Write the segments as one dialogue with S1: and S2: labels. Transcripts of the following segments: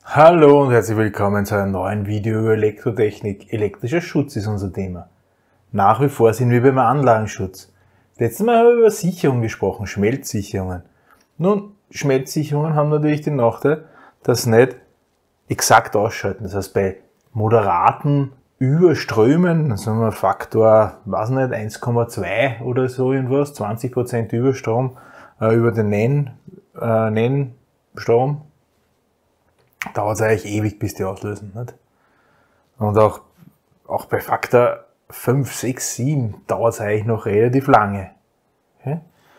S1: Hallo und herzlich willkommen zu einem neuen Video über Elektrotechnik. Elektrischer Schutz ist unser Thema. Nach wie vor sind wir beim Anlagenschutz. Letztes Mal haben wir über Sicherung gesprochen, Schmelzsicherungen. Nun, Schmelzsicherungen haben natürlich den Nachteil, dass sie nicht exakt ausschalten. Das heißt, bei moderaten Überströmen, sagen wir Faktor, weiß nicht, 1,2 oder so irgendwas, 20% Überstrom über den Nennstrom, dauert es eigentlich ewig, bis die auslösen. Nicht? Und auch bei Faktor 5, 6, 7 dauert es eigentlich noch relativ lange. Okay?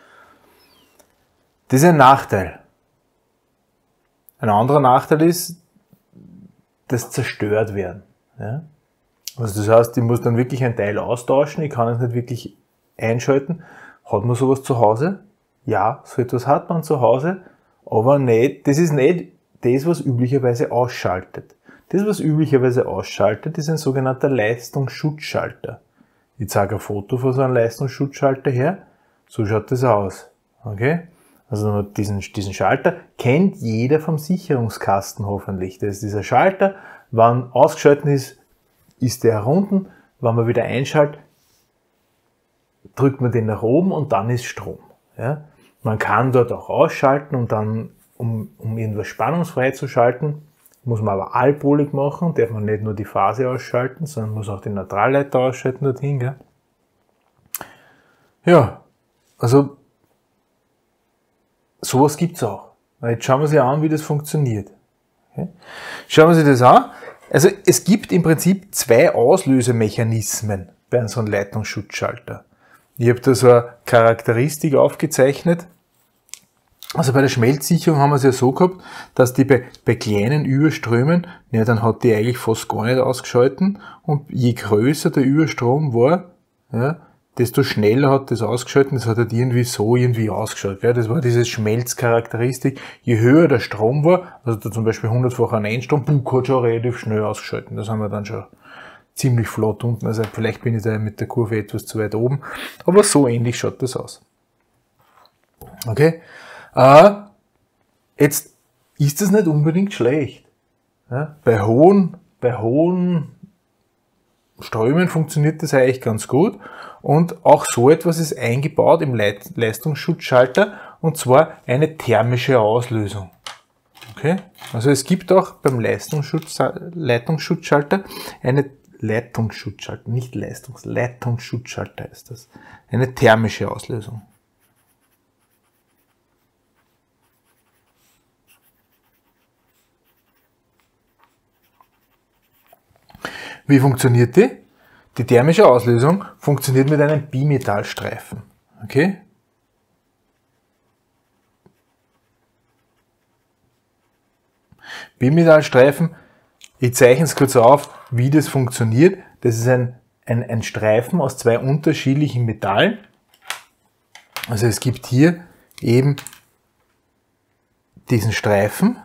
S1: Das ist ein Nachteil. Ein anderer Nachteil ist, das zerstört werden. Ja? Also das heißt, ich muss dann wirklich ein Teil austauschen, ich kann es nicht wirklich einschalten. Hat man sowas zu Hause? Ja, so etwas hat man zu Hause, aber nicht, das ist nicht das, was üblicherweise ausschaltet. Das, was üblicherweise ausschaltet, ist ein sogenannter Leistungsschutzschalter. Ich zeige ein Foto von so einem Leistungsschutzschalter her. So schaut das aus. Okay? Also diesen Schalter kennt jeder vom Sicherungskasten hoffentlich. Das ist dieser Schalter. Wenn ausgeschaltet ist, ist der herunten. Wenn man wieder einschaltet, drückt man den nach oben und dann ist Strom. Ja? Man kann dort auch ausschalten und dann um irgendwas spannungsfrei zu schalten, muss man aber allpolig machen, darf man nicht nur die Phase ausschalten, sondern muss auch den Neutralleiter ausschalten dorthin. Gell? Ja, also sowas gibt's auch. Jetzt schauen wir uns an, wie das funktioniert. Okay? Schauen wir uns das an. Also es gibt im Prinzip zwei Auslösemechanismen bei so einem Leitungsschutzschalter. Ich habe da so eine Charakteristik aufgezeichnet. Also bei der Schmelzsicherung haben wir es ja so gehabt, dass die bei kleinen Überströmen, ja, dann hat die eigentlich fast gar nicht ausgeschalten, und je größer der Überstrom war, ja, desto schneller hat das ausgeschalten, das hat halt irgendwie ausgeschaltet. Ja, das war dieses Schmelzcharakteristik. Je höher der Strom war, also da zum Beispiel 100-facher Nennstrom, hat schon relativ schnell ausgeschalten. Das haben wir dann schon ziemlich flott unten. Also vielleicht bin ich da mit der Kurve etwas zu weit oben, aber so ähnlich schaut das aus. Okay? Jetzt ist das nicht unbedingt schlecht. Ja, bei hohen Strömen funktioniert das eigentlich ganz gut, und auch so etwas ist eingebaut im Leistungsschutzschalter, und zwar eine thermische Auslösung. Okay? Also es gibt auch beim Leitungsschutzschalter eine Leitungsschutzschalter, nicht Leitungsschutzschalter ist das, eine thermische Auslösung. Wie funktioniert die? Die thermische Auslösung funktioniert mit einem Bimetallstreifen. Okay? Bimetallstreifen, ich zeichne es kurz auf, wie das funktioniert. Das ist ein Streifen aus zwei unterschiedlichen Metallen. Also es gibt hier eben diesen Streifen.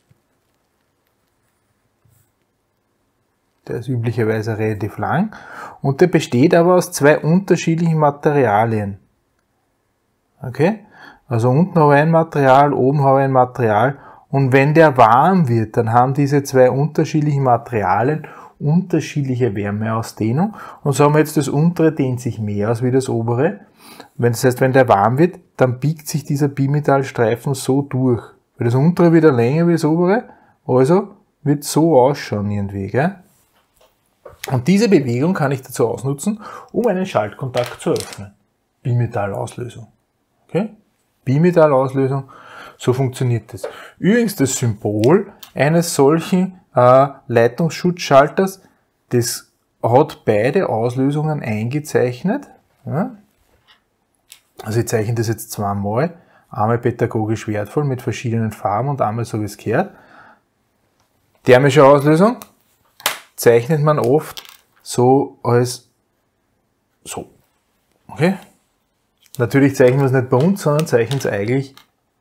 S1: Der ist üblicherweise relativ lang, und der besteht aber aus zwei unterschiedlichen Materialien. Okay? Also unten habe ich ein Material, oben habe ich ein Material, und wenn der warm wird, dann haben diese zwei unterschiedlichen Materialien unterschiedliche Wärmeausdehnung, und so haben wir jetzt das untere dehnt sich mehr aus wie das obere. Das heißt, wenn der warm wird, dann biegt sich dieser Bimetallstreifen so durch. Weil das untere wieder länger wie das obere, also wird so ausschauen irgendwie, gell? Und diese Bewegung kann ich dazu ausnutzen, um einen Schaltkontakt zu öffnen. Bimetallauslösung. Okay? Bimetallauslösung, so funktioniert das. Übrigens das Symbol eines solchen Leitungsschutzschalters, das hat beide Auslösungen eingezeichnet. Ja? Also ich zeichne das jetzt zweimal, einmal pädagogisch wertvoll mit verschiedenen Farben und einmal so wie es gehört. Thermische Auslösung zeichnet man oft so als so. Okay? Natürlich zeichnen wir es nicht bei uns, sondern zeichnen es eigentlich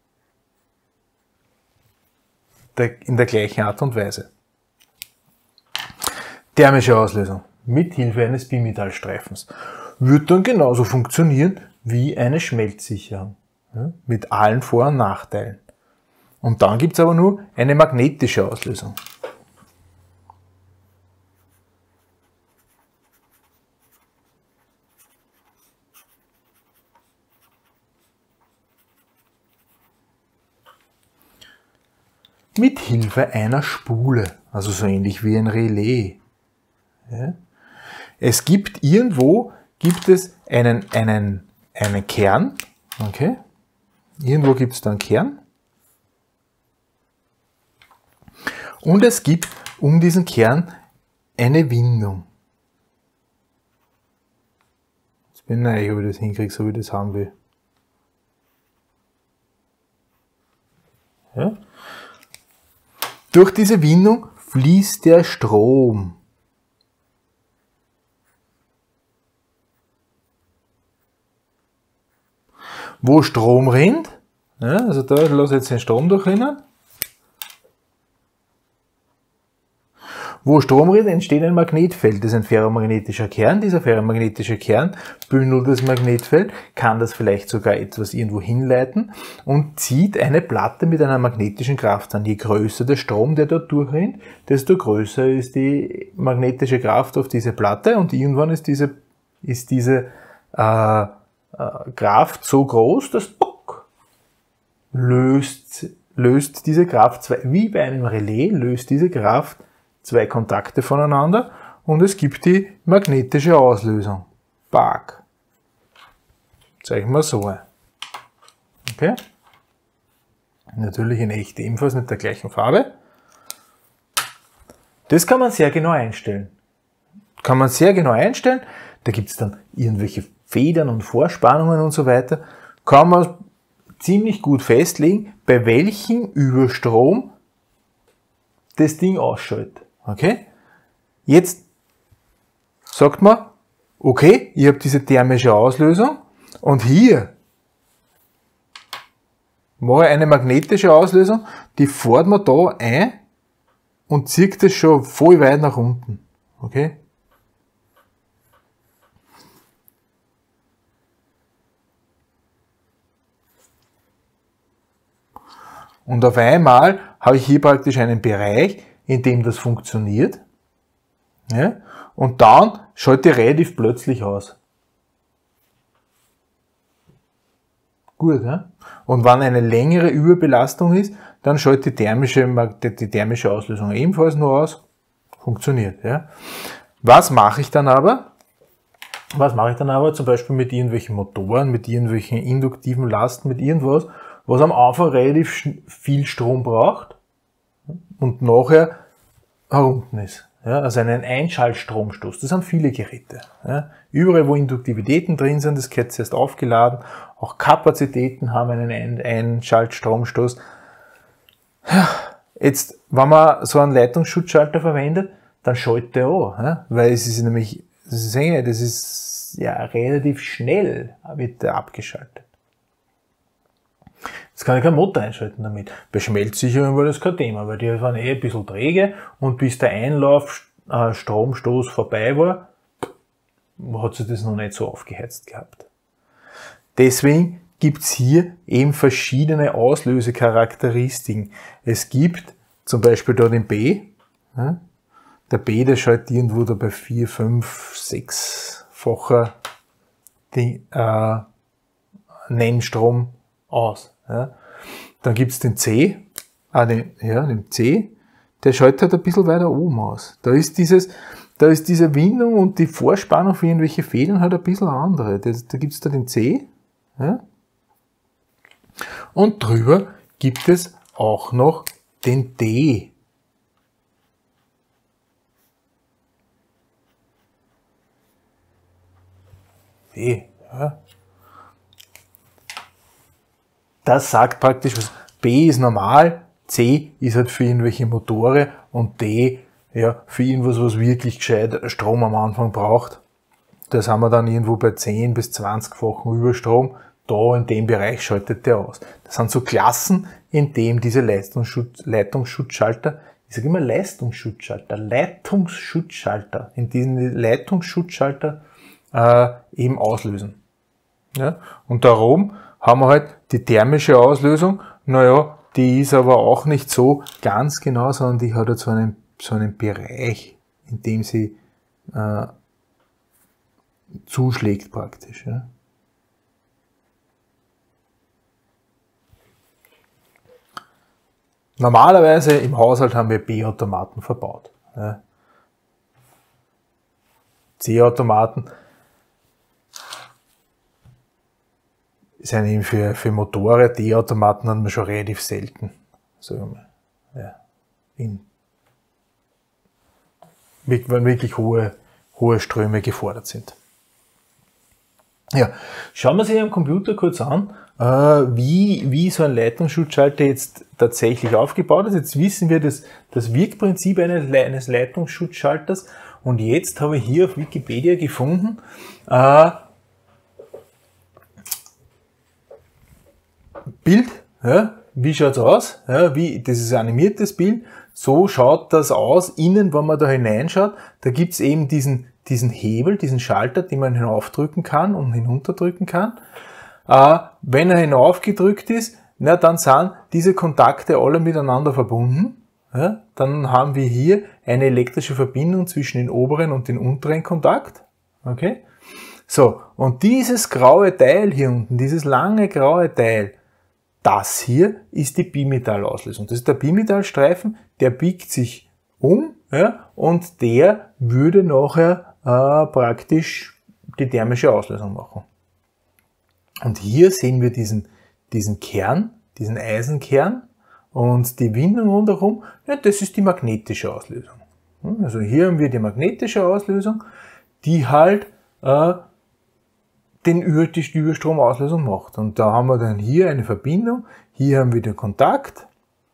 S1: in der gleichen Art und Weise. Thermische Auslösung mit Hilfe eines Bimetallstreifens wird dann genauso funktionieren wie eine Schmelzsicherung. Ja? Mit allen Vor- und Nachteilen. Und dann gibt es aber nur eine magnetische Auslösung. Mit Hilfe einer Spule, also so ähnlich wie ein Relais. Ja. Es gibt irgendwo einen Kern, okay? Irgendwo gibt es da einen Kern. Und es gibt um diesen Kern eine Windung. Jetzt bin ich neugierig, ob ich das hinkriege, so wie ich das haben will. Ja. Durch diese Windung fließt der Strom. Wo Strom rinnt, ja, also da lasse ich jetzt den Strom durchrinnen. Wo Strom rinnt, entsteht ein Magnetfeld. Das ist ein ferromagnetischer Kern. Dieser ferromagnetische Kern bündelt das Magnetfeld, kann das vielleicht sogar etwas irgendwo hinleiten und zieht eine Platte mit einer magnetischen Kraft an. Je größer der Strom, der dort durchrinnt, desto größer ist die magnetische Kraft auf diese Platte und irgendwann ist diese Kraft so groß, dass löst diese Kraft wie bei einem Relais, löst diese Kraft zwei Kontakte voneinander und es gibt die magnetische Auslösung. Bag. Zeigen wir so ein. Okay? Natürlich in echt ebenfalls mit der gleichen Farbe. Das kann man sehr genau einstellen. Da gibt es dann irgendwelche Federn und Vorspannungen und so weiter. Kann man ziemlich gut festlegen, bei welchem Überstrom das Ding ausschaltet. Okay? Jetzt sagt man, okay, ich habe diese thermische Auslösung und hier mache ich eine magnetische Auslösung, die fährt man da ein und zieht das schon voll weit nach unten. Okay? Und auf einmal habe ich hier praktisch einen Bereich, in dem das funktioniert. Ja, und dann schalte ich relativ plötzlich aus. Gut, ja? Und wenn eine längere Überbelastung ist, dann schalte die thermische Auslösung ebenfalls nur aus. Funktioniert. Ja? Was mache ich dann aber? Zum Beispiel mit irgendwelchen Motoren, mit irgendwelchen induktiven Lasten, mit irgendwas, was am Anfang relativ viel Strom braucht und nachher herunten ist. Ja, also einen Einschaltstromstoß. Das sind viele Geräte. Ja. Überall, wo Induktivitäten drin sind, das gehört zuerst aufgeladen. Auch Kapazitäten haben einen Einschaltstromstoß. Ja, jetzt, wenn man so einen Leitungsschutzschalter verwendet, dann schaltet der an. Ja, weil es ist nämlich, das ist ja relativ schnell wird der abgeschaltet. Jetzt kann ich keinen Motor einschalten damit. Bei Schmelzsicherung war das kein Thema, weil die waren ein bisschen träge und bis der Einlaufstromstoß vorbei war, hat sich das noch nicht so aufgeheizt gehabt. Deswegen gibt es hier eben verschiedene Auslösecharakteristiken. Es gibt zum Beispiel da den B. Ja, der B, der schaltet irgendwo da bei 4, 5, 6-facher Nennstrom aus. Ja. Dann gibt es den C, den C, der schaltet halt ein bisschen weiter oben aus. Da ist diese Windung und die Vorspannung für irgendwelche Federn halt ein bisschen andere. Da gibt es da den C. Ja. Und drüber gibt es auch noch den D. D, ja. Das sagt praktisch was. B ist normal, C ist halt für irgendwelche Motore und D, ja, für irgendwas, was wirklich gescheit Strom am Anfang braucht. Das haben wir dann irgendwo bei 10 bis 20-fachen Überstrom. Da in dem Bereich schaltet der aus. Das sind so Klassen, in dem diese Leitungsschutzschalter, ich sage immer Leitungsschutzschalter, in diesen Leitungsschutzschalter eben auslösen. Ja? Und darum haben wir halt die thermische Auslösung, naja, die ist aber auch nicht so ganz genau, sondern die hat halt so einen Bereich, in dem sie zuschlägt praktisch. Ja. Normalerweise im Haushalt haben wir B-Automaten verbaut. Ja. C-Automaten sind eben für Motorräder, D-Automaten haben wir schon relativ selten. Sagen wir mal. Ja. Wenn wirklich hohe Ströme gefordert sind. Ja, schauen wir uns am Computer kurz an, wie so ein Leitungsschutzschalter jetzt tatsächlich aufgebaut ist. Jetzt wissen wir das Wirkprinzip eines Leitungsschutzschalters und jetzt habe ich hier auf Wikipedia gefunden, Bild, ja, wie schaut's aus? Ja, das ist ein animiertes Bild, so schaut das aus, innen, wenn man da hineinschaut, da gibt's eben diesen Hebel, diesen Schalter, den man hinaufdrücken kann und hinunterdrücken kann. Wenn er hinaufgedrückt ist, na, dann sind diese Kontakte alle miteinander verbunden. Ja, dann haben wir hier eine elektrische Verbindung zwischen den oberen und den unteren Kontakt. Okay? So, und dieses graue Teil hier unten, dieses lange graue Teil, das hier ist die Bimetallauslösung. Das ist der Bimetallstreifen, der biegt sich um, ja, und der würde nachher praktisch die thermische Auslösung machen. Und hier sehen wir diesen Kern, diesen Eisenkern und die Windung rundherum, ja, das ist die magnetische Auslösung. Also hier haben wir die magnetische Auslösung, die halt die Überstromauslösung macht. Und da haben wir dann hier eine Verbindung, hier haben wir den Kontakt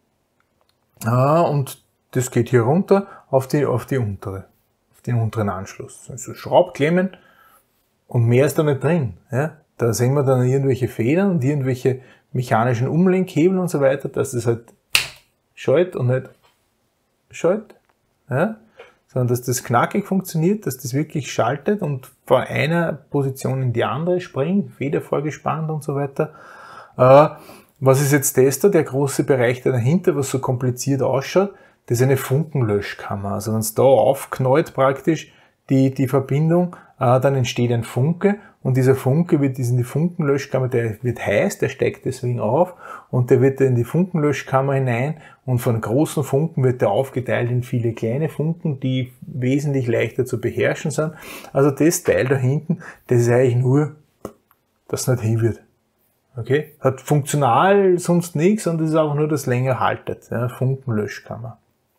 S1: und das geht hier runter auf den unteren Anschluss. Also Schraubklemmen und mehr ist da nicht drin. Ja? Da sehen wir dann irgendwelche Federn und irgendwelche mechanischen Umlenkhebel und so weiter, dass das halt schaltet und nicht schaltet. Ja? Sondern dass das knackig funktioniert, dass das wirklich schaltet und von einer Position in die andere springt, Feder vorgespannt und so weiter. Was ist jetzt das da? Der große Bereich da dahinter, was so kompliziert ausschaut, das ist eine Funkenlöschkammer. Also wenn es da aufknallt praktisch die Verbindung, dann entsteht ein Funke und dieser Funke wird in die Funkenlöschkammer, der wird heiß, der steigt deswegen auf und der wird in die Funkenlöschkammer hinein und von großen Funken wird der aufgeteilt in viele kleine Funken, die wesentlich leichter zu beherrschen sind. Also das Teil da hinten, das ist eigentlich nur, dass es nicht hin wird. Okay? Hat funktional sonst nichts und das ist einfach nur, dass es länger haltet. Ja? Funkenlöschkammer.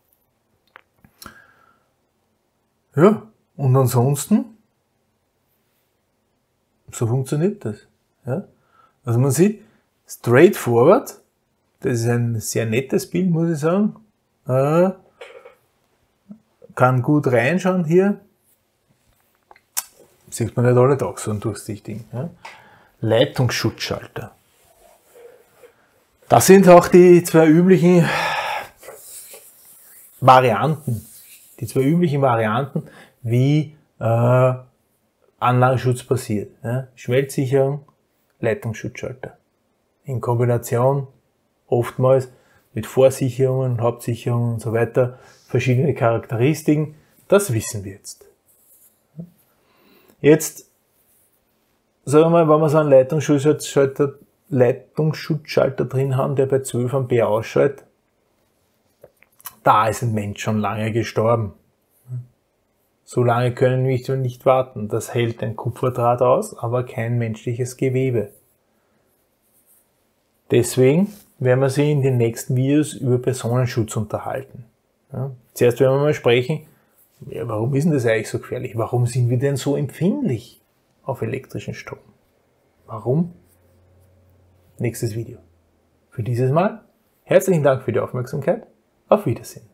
S1: Ja, und ansonsten, so funktioniert das. Ja? Also man sieht, straightforward, das ist ein sehr nettes Bild, muss ich sagen. Kann gut reinschauen hier. Sieht man nicht alle Tage so einen durchsichtigen. Ja? Leitungsschutzschalter. Das sind auch die zwei üblichen Varianten. Wie Anlagenschutz passiert. Ja? Schmelzsicherung, Leitungsschutzschalter. In Kombination oftmals mit Vorsicherungen, Hauptsicherungen und so weiter, verschiedene Charakteristiken. Das wissen wir jetzt. Jetzt, sagen wir mal, wenn wir so einen Leitungsschutzschalter drin haben, der bei 12 Ampere ausschaltet, da ist ein Mensch schon lange gestorben. So lange können wir nicht warten. Das hält ein Kupferdraht aus, aber kein menschliches Gewebe. Deswegen werden wir Sie in den nächsten Videos über Personenschutz unterhalten. Ja, zuerst werden wir mal sprechen, ja, warum ist denn das eigentlich so gefährlich? Warum sind wir denn so empfindlich auf elektrischen Strom? Warum? Nächstes Video. Für dieses Mal herzlichen Dank für die Aufmerksamkeit. Auf Wiedersehen.